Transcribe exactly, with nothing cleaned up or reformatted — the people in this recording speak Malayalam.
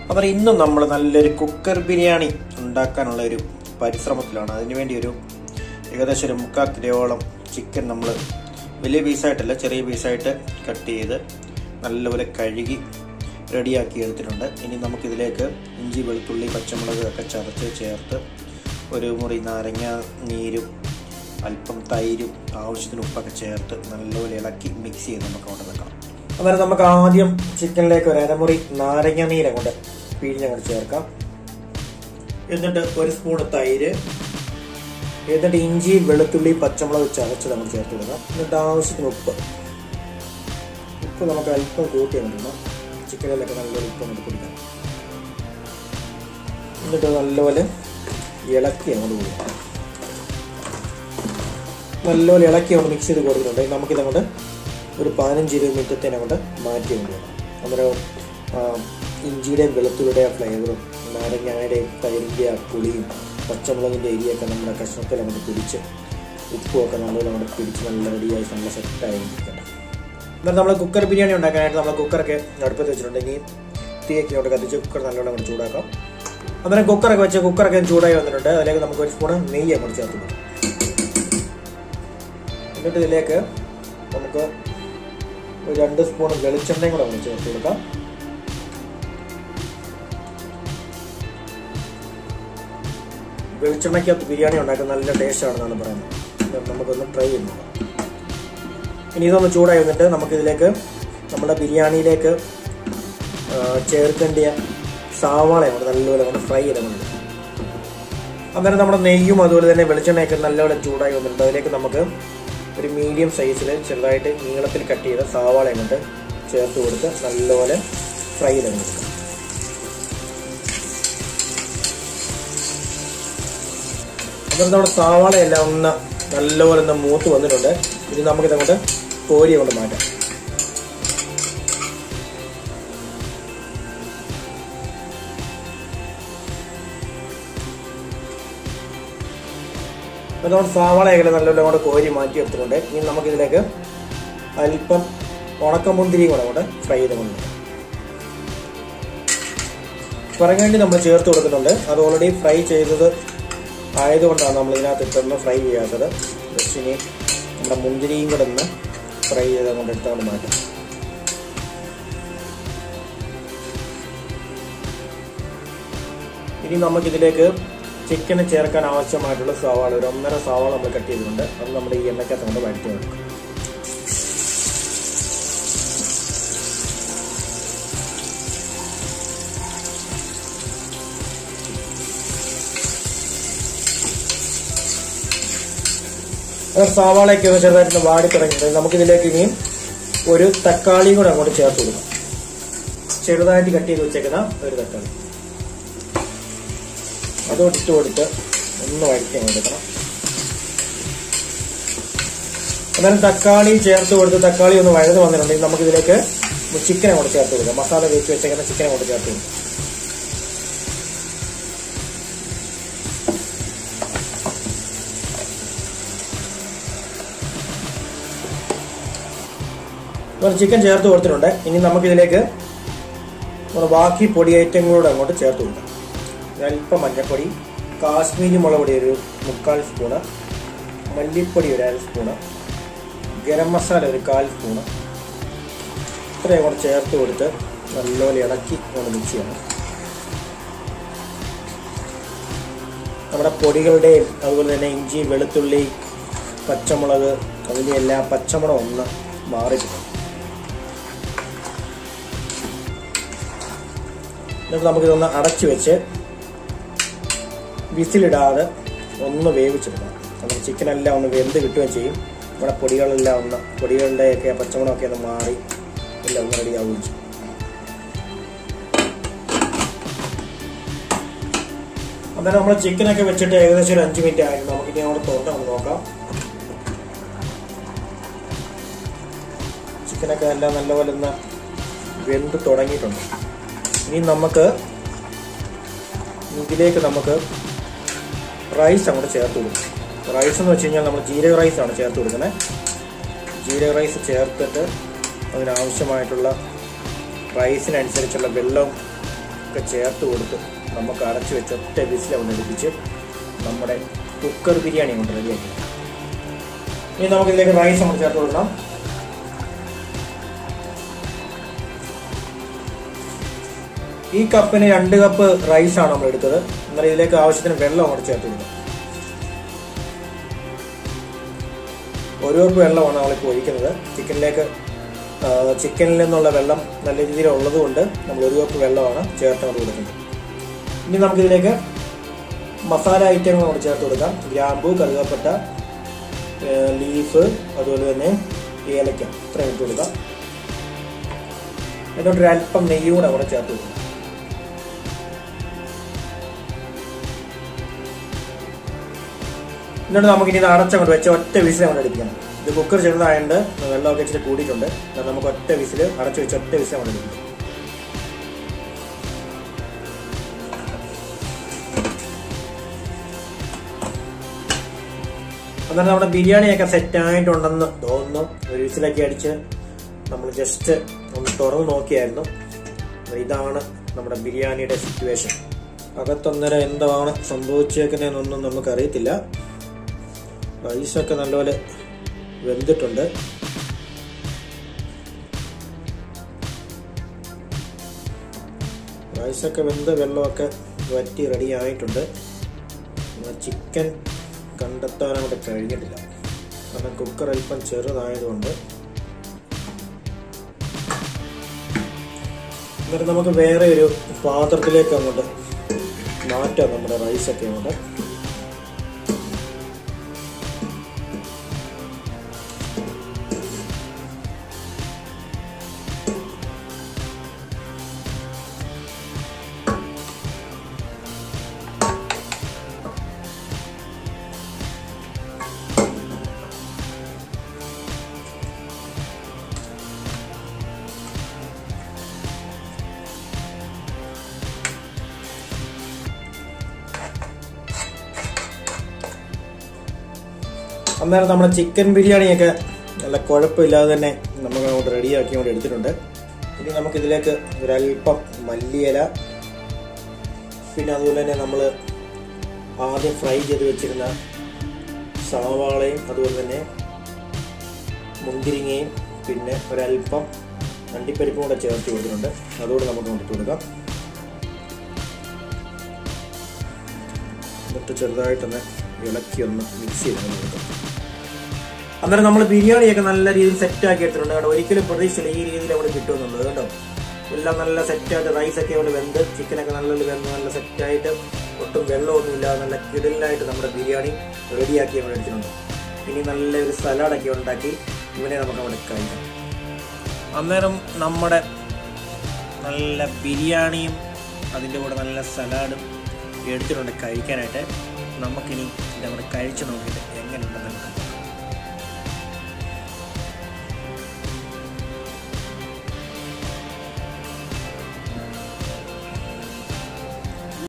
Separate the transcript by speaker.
Speaker 1: അപ്പോൾ ഇന്നും നമ്മൾ നല്ലൊരു കുക്കർ ബിരിയാണി ഉണ്ടാക്കാനുള്ള ഒരു പരിശ്രമത്തിലാണ്. അതിനുവേണ്ടി ഒരു ഏകദേശം ഒരു മുക്കാൽ കിലോയോളം ചിക്കൻ നമ്മൾ വലിയ പീസായിട്ടല്ല ചെറിയ പീസായിട്ട് കട്ട് ചെയ്ത് നല്ലപോലെ കഴുകി റെഡിയാക്കി എടുത്തിട്ടുണ്ട്. ഇനി നമുക്കിതിലേക്ക് ഇഞ്ചി വെളുത്തുള്ളി പച്ചമുളക് ഒക്കെ ചതച്ച് ചേർത്ത് ഒരു മുറി നാരങ്ങ നീരും അല്പം തൈരും ആവശ്യത്തിന് ഉപ്പൊക്കെ ചേർത്ത് നല്ലപോലെ ഇളക്കി മിക്സ് ചെയ്ത് നമുക്ക് കൊണ്ട് വെക്കണം. അന്നേരം നമുക്ക് ആദ്യം ചിക്കനിലേക്ക് ഒരു അരമുറി നാരങ്ങ നീര് കൊണ്ട് പിഴിഞ്ഞങ്ങോട്ട് ചേർക്കാം. എന്നിട്ട് ഒരു സ്പൂൺ തൈര്, എന്നിട്ട് ഇഞ്ചി വെളുത്തുള്ളി പച്ചമുളക് ചതച്ച് നമ്മൾ ചേർത്ത് കൊടുക്കാം. എന്നിട്ട് ആവശ്യത്തിന് ഉപ്പ് ഉപ്പ് നമുക്ക് അല്പം കൂട്ടി കൊണ്ടിടണം. ചിക്കനിലൊക്കെ നല്ലൊരു ഉപ്പ് നമുക്ക് പിടിക്കാം. എന്നിട്ട് നല്ലപോലെ ഇളക്കി അങ്ങോട്ട് കൊടുക്കാം. നല്ലപോലെ ഇളക്കി അങ്ങോട്ട് മിക്സ് ചെയ്ത് കൊടുത്തിട്ടുണ്ടെങ്കിൽ നമുക്കിതങ്ങോട്ട് ഒരു പതിനഞ്ച് ഇരുപത് മിനിറ്റത്തേനെ കൊണ്ട് മാറ്റി കൊണ്ടുപോകണം. അന്നേരം ഇഞ്ചിയുടെയും വെളുത്തുള്ളിയുടെയും ഫ്ലേവറും നാരങ്ങയുടെയും തൈരിൻ്റെ ആ പുളിയും പച്ചമുളകിൻ്റെ എരിയൊക്കെ നമ്മുടെ കഷ്ണത്തിൽ അങ്ങോട്ട് പിടിച്ച് ഉപ്പും ഒക്കെ നല്ലപോലെ അങ്ങോട്ട് പിടിച്ച് നല്ല റെഡിയായി നല്ല സെറ്റായി ഇരിക്കണം. എന്നാൽ നമ്മൾ കുക്കർ ബിരിയാണി ഉണ്ടാക്കാനായിട്ട് നമ്മൾ കുക്കറൊക്കെ അടുപ്പത്ത് വെച്ചിട്ടുണ്ടെങ്കിൽ തീയൊക്കെ അങ്ങോട്ട് കത്തിച്ച് കുക്കർ നല്ലോണം അങ്ങോട്ട് ചൂടാക്കാം. അന്നേരം കുക്കറൊക്കെ വെച്ച് കുക്കറൊക്കെ ചൂടായി വന്നിട്ടുണ്ട്. അതിലേക്ക് നമുക്ക് ഒരു സ്പൂണ് നെയ്യ് അങ്ങോട്ട് ചേർത്ത് കൊടുക്കാം. എന്നിട്ട് ഇതിലേക്ക് നമുക്ക് ഒരു രണ്ട് സ്പൂൺ വെളിച്ചെണ്ണയും കൂടെ അങ്ങോട്ട് ചേർത്ത് കൊടുക്കാം. വെളിച്ചെണ്ണയ്ക്കകത്ത് ബിരിയാണി ഉണ്ടാക്കാൻ നല്ല ടേസ്റ്റ് ആണെന്നാണ് പറയുന്നത്. നമുക്കൊന്ന് ട്രൈ ചെയ്ത് നോക്കാം. ഇനി ഇതൊന്ന് ചൂടായി വന്നിട്ട് നമുക്കിതിലേക്ക് നമ്മുടെ ബിരിയാണിയിലേക്ക് ചേർക്കേണ്ടിയ സവാള അങ്ങോട്ട് നല്ലപോലെ അങ്ങോട്ട് ഫ്രൈ ചെയ്തുകൊണ്ട് അന്നേരം നമ്മുടെ നെയ്യും അതുപോലെ തന്നെ വെളിച്ചെണ്ണയൊക്കെ നല്ലപോലെ ചൂടായി വന്നിട്ടുണ്ട്. അതിലേക്ക് നമുക്ക് ഒരു മീഡിയം സൈസിൽ ചെറുതായിട്ട് നീളത്തിൽ കട്ട് ചെയ്ത സവാള അങ്ങോട്ട് ചേർത്ത് കൊടുത്ത് നല്ലപോലെ ഫ്രൈ ചെയ്തെടുക്കാം. അപ്പം നമ്മുടെ സവാളയെല്ലാം ഒന്ന് നല്ലപോലെ ഒന്ന് മൂത്ത് വന്നിട്ടുണ്ട്. ഇനി നമുക്കിതങ്ങോട്ട് കോരി കൊണ്ട് മാറ്റാം. അപ്പോൾ നമ്മുടെ സവാളയൊക്കെ നല്ലപോലെ അങ്ങോട്ട് കോരി മാറ്റി എടുത്തിട്ടുണ്ട്. ഇനി നമുക്കിതിലേക്ക് അല്പം ഉണക്കമുന്തിരിയും കൂടെ അങ്ങോട്ട് ഫ്രൈ ചെയ്ത് കൊണ്ട് പറങ്ങേണ്ടി നമ്മൾ ചേർത്ത് കൊടുക്കുന്നുണ്ട്. അത് ഓൾറെഡി ഫ്രൈ ചെയ്തത് ആയതുകൊണ്ടാണ് നമ്മൾ ഇതിനകത്ത് ഇട്ടൊന്നും ഫ്രൈ ചെയ്യാത്തത്. ജസ്റ്റ് ഇനി നമ്മുടെ മുന്തിരിയും കൂടെ ഒന്ന് ഫ്രൈ ചെയ്ത് കൊണ്ട് എടുത്തുകൊണ്ട് മാറ്റാം. ഇനി നമുക്കിതിലേക്ക് ചിക്കന് ചേർക്കാൻ ആവശ്യമായിട്ടുള്ള സവാള ഒരു ഒന്നര സവാള നമ്മൾ കട്ട് ചെയ്തിട്ടുണ്ട്. അത് നമ്മുടെ ഈ എണ്ണയ്ക്കകത്ത് കൊണ്ട് വഴറ്റി കൊടുക്കും. അങ്ങനെ സവാളയൊക്കെ ചെറുതായിട്ട് വാടി തുടങ്ങിയിട്ട് നമുക്കിതിലേക്ക് ഇനിയും ഒരു തക്കാളിയും കൂടെ അങ്ങോട്ട് ചേർത്ത് കൊടുക്കാം. ചെറുതായിട്ട് കട്ട് ചെയ്ത് വെച്ചേക്കുന്ന ഒരു തക്കാളി അതോട്ട് ഇട്ട് കൊടുത്ത് ഒന്ന് വഴറ്റി കൊടുക്കണം. അന്നേരം തക്കാളി ചേർത്ത് കൊടുത്ത് തക്കാളി ഒന്ന് വഴന്ന് വന്നിട്ടുണ്ടെങ്കിൽ നമുക്കിതിലേക്ക് ചിക്കൻ അങ്ങോട്ട് ചേർത്ത് കൊടുക്കാം. മസാല തേച്ച് വെച്ചേക്കുന്ന ചിക്കൻ അങ്ങോട്ട് ചേർത്ത് കൊടുക്കാം. ചിക്കൻ ചേർത്ത് കൊടുത്തിട്ടുണ്ട്. ഇനി നമുക്കിതിലേക്ക് ബാക്കി പൊടി ഐറ്റങ്ങളോട് അങ്ങോട്ട് ചേർത്ത് കൊടുക്കാം. അല്പം മഞ്ഞൾപ്പൊടി, കാശ്മീരി മുളക് പൊടി ഒരു മുക്കാൽ സ്പൂണ്, മല്ലിപ്പൊടി ഒരു അര സ്പൂണ്, ഗരം മസാല ഒരു കാൽ സ്പൂണ്, ഇത്രയും കൂടെ ചേർത്ത് കൊടുത്ത് നല്ലപോലെ ഇളക്കി കൊണ്ട് മിക്സ് ചെയ്യണം. നമ്മുടെ പൊടികളുടെയും അതുപോലെ തന്നെ ഇഞ്ചി വെളുത്തുള്ളി പച്ചമുളക് അതിൻ്റെ എല്ലാ പച്ചമുളക് ഒന്ന് മാറിക്കിട്ടും. എന്നിട്ട് നമുക്കിതൊന്ന് അടച്ചു വെച്ച് വിസിലിടാതെ ഒന്ന് വേവിച്ചെടുക്കണം. നമ്മുടെ ചിക്കനെല്ലാം ഒന്ന് വെന്ത് കിട്ടുകയും ചെയ്യും. നമ്മുടെ പൊടികളെല്ലാം ഒന്ന് പൊടികളുടെയൊക്കെ പച്ചമുളകൊക്കെ ഒന്ന് മാറി എല്ലാം ഒന്ന് റെഡി ആവുകയും ചെയ്യും. അന്നേരം നമ്മൾ ചിക്കനൊക്കെ വെച്ചിട്ട് ഏകദേശം ഒരു അഞ്ച് മിനിറ്റ് ആയിരുന്നു. നമുക്കിനി അവിടെ തുറന്ന് നോക്കാം. ചിക്കനൊക്കെ എല്ലാം നല്ലപോലെ ഒന്ന് വെന്ത് തുടങ്ങിയിട്ടുണ്ട്. ഇനി നമുക്ക് ഇതിലേക്ക് നമുക്ക് റൈസ് അങ്ങോട്ട് ചേർത്ത് കൊടുക്കും. റൈസ് എന്ന് വെച്ച് കഴിഞ്ഞാൽ നമ്മൾ ജീരക റൈസാണ് ചേർത്ത് കൊടുക്കുന്നത്. ജീരക റൈസ് ചേർത്തിട്ട് അതിനാവശ്യമായിട്ടുള്ള റൈസിനനുസരിച്ചുള്ള വെള്ളം ഒക്കെ ചേർത്ത് കൊടുത്ത് നമുക്ക് അടച്ചു വെച്ച് ഒറ്റ വിസിൽ അവിടെ എടുപ്പിച്ച് നമ്മുടെ കുക്കർ ബിരിയാണി കൊണ്ട് റെഡിയാക്കി. ഇനി നമുക്കിതിലേക്ക് റൈസ് നമ്മൾ ചേർത്ത് കൊടുക്കണം. ഈ കപ്പിന് രണ്ട് കപ്പ് റൈസാണ് നമ്മൾ എടുത്തത്. എന്നാൽ ഇതിലേക്ക് ആവശ്യത്തിന് വെള്ളം അങ്ങോട്ട് ചേർത്ത് കൊടുക്കണം. ഒരു കപ്പ് വെള്ളമാണ് നമ്മളിപ്പോൾ ഒഴിക്കുന്നത്. ചിക്കനിലേക്ക് ചിക്കനിൽ നിന്നുള്ള വെള്ളം നല്ല രീതിയിൽ ഉള്ളത് കൊണ്ട് നമ്മൾ ഒരു കപ്പ് വെള്ളമാണ് ചേർത്ത് കൊണ്ട് കൊടുക്കുന്നത്. ഇനി നമുക്കിതിലേക്ക് മസാല ഐറ്റങ്ങൾ നമ്മൾ ചേർത്ത് കൊടുക്കാം. ഗ്രാമ്പൂ, കറുകപ്പട്ട, ലീഫ്, അതുപോലെ തന്നെ ഏലക്ക ഇത്രയും ഇട്ട് കൊടുക്കാം. എന്നിട്ട് ഒരു അല്പം നെയ്യ് കൂടെ അവിടെ ചേർത്ത് കൊടുക്കാം. എന്നിട്ട് നമുക്കിനി ഇത് അടച്ചങ്ങോട്ട് വെച്ച ഒറ്റ വിസിൽ അങ്ങോട്ട് അടിപ്പിക്കണം. ഇത് കുക്കർ ചെറുതായതുകൊണ്ട് വെള്ളമൊക്കെ ഇച്ചിരി കൂടിയിട്ടുണ്ട്. നമുക്ക് ഒറ്റ വിസിൽ അടച്ചു വെച്ച് ഒറ്റ വിസിൽ അങ്ങോട്ട് അടിപ്പിക്കാം. അന്നേരം നമ്മുടെ ബിരിയാണിയൊക്കെ സെറ്റായിട്ടുണ്ടെന്ന് തോന്നുന്നു. ഒരു വിസിലൊക്കെ അടിച്ച് നമ്മൾ ജസ്റ്റ് ഒന്ന് തുറന്ന് നോക്കിയായിരുന്നു. ഇതാണ് നമ്മുടെ ബിരിയാണിയുടെ സിറ്റുവേഷൻ. അകത്തൊന്നര എന്താണ് സംഭവിച്ചേക്കുന്നതെന്നൊന്നും നമുക്കറിയത്തില്ല. റൈസൊക്കെ നല്ലപോലെ വെന്തിട്ടുണ്ട്. റൈസൊക്കെ വെന്ത് വെള്ളമൊക്കെ വറ്റി റെഡി ആയിട്ടുണ്ട്. ചിക്കൻ കണ്ടെത്താനവിടെ കഴിഞ്ഞിട്ടില്ല. കാരണം കുക്കർ അല്പം ചെറുതായതുകൊണ്ട്. എന്നിട്ട് നമുക്ക് വേറെ ഒരു പാത്രത്തിലേക്ക് അങ്ങോട്ട് മാറ്റാം നമ്മുടെ റൈസൊക്കെ അങ്ങോട്ട്. അന്നേരം നമ്മുടെ ചിക്കൻ ബിരിയാണിയൊക്കെ നല്ല കുഴപ്പമില്ലാതെ തന്നെ നമുക്ക് അങ്ങോട്ട് റെഡിയാക്കി കൊണ്ട് എടുത്തിട്ടുണ്ട്. ഇനി നമുക്കിതിലേക്ക് ഒരല്പം മല്ലിയില, പിന്നെ അതുപോലെ തന്നെ നമ്മൾ ആദ്യം ഫ്രൈ ചെയ്ത് വെച്ചിരുന്ന സവാളയും അതുപോലെ തന്നെ മുന്തിരിങ്ങയും പിന്നെ ഒരല്പം അണ്ടിപ്പരിപ്പും കൂടെ ചേർത്ത് കൊടുത്തിട്ടുണ്ട്. അതുകൂടെ നമുക്ക് കൊണ്ടിട്ട് കൊടുക്കാം. എന്നിട്ട് ചെറുതായിട്ടൊന്ന് ഇളക്കി ഒന്ന് മിക്സ് ചെയ്ത് കൊടുക്കാം. അന്നേരം നമ്മൾ ബിരിയാണിയൊക്കെ നല്ല രീതിയിൽ സെറ്റാക്കി എടുത്തിട്ടുണ്ട് കേട്ടോ. ഒരിക്കലും പ്രതീക്ഷിച്ചില്ല ഈ രീതിയിൽ അവിടെ കിട്ടുമെന്നുള്ളത് കേട്ടോ. എല്ലാം നല്ല സെറ്റായിട്ട് റൈസൊക്കെ അവിടെ വെന്ത് ചിക്കനൊക്കെ നല്ല വെന്ത് നല്ല സെറ്റായിട്ട് ഒട്ടും വെള്ളമൊന്നും ഇല്ലാതെ നല്ല കിടലിലായിട്ട് നമ്മുടെ ബിരിയാണി റെഡിയാക്കി അവിടെ എടുത്തിട്ടുണ്ട്. ഇനി നല്ലൊരു സലാഡൊക്കെ ഉണ്ടാക്കി ഇവനെ നമുക്ക് അവിടെ കഴിക്കാം. അന്നേരം നമ്മുടെ നല്ല ബിരിയാണിയും അതിൻ്റെ കൂടെ നല്ല സലാഡും എടുത്തിട്ടുണ്ട് കഴിക്കാനായിട്ട്. നമുക്കിനി ഇതവിടെ കഴിച്ച് നോക്കിയിട്ട് എങ്ങനെയുണ്ടെന്ന് നമുക്ക്